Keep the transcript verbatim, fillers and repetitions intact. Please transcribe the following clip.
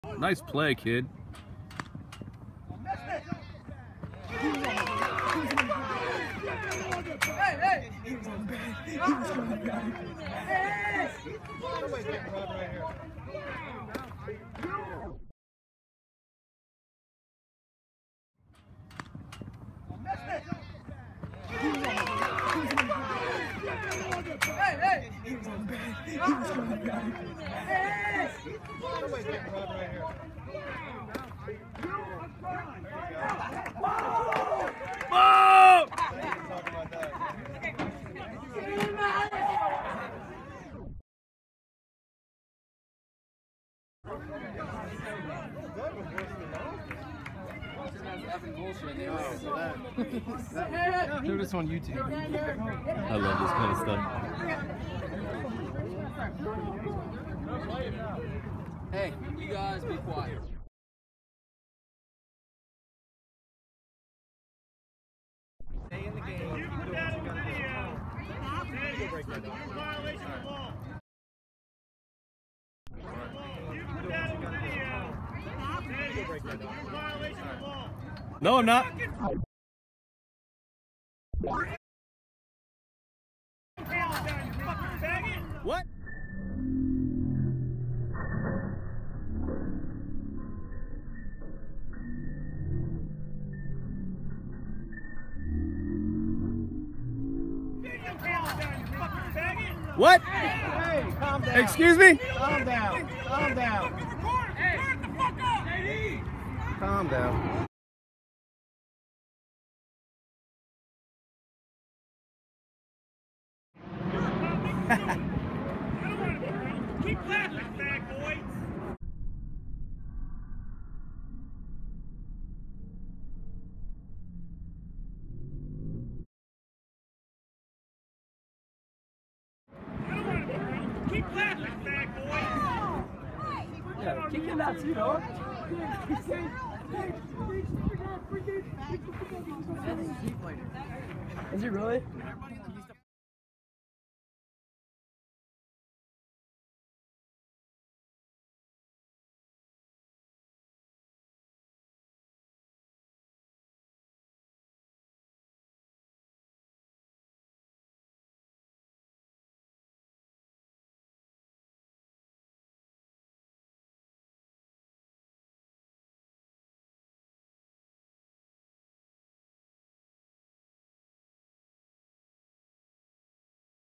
Nice play, kid. Hey, hey! He was on back. He was coming back. Hey! Hey, hey! He was on back. He was coming back. Hey! Oh! Do this on YouTube. I love this kind of stuff. Hey, you guys be quiet. Stay in the game. You put that on video. You'll break that down. Violation of law. You put that on video. You'll break that down. Violation of law. No, I'm not. What? What? Hey, calm down. Excuse me? Calm down. Calm down. Hey, the fuck up! Calm down. Keep laughing, bad boy! Keep laughing, bad boy! Yeah, kick it out, you know. Is it really?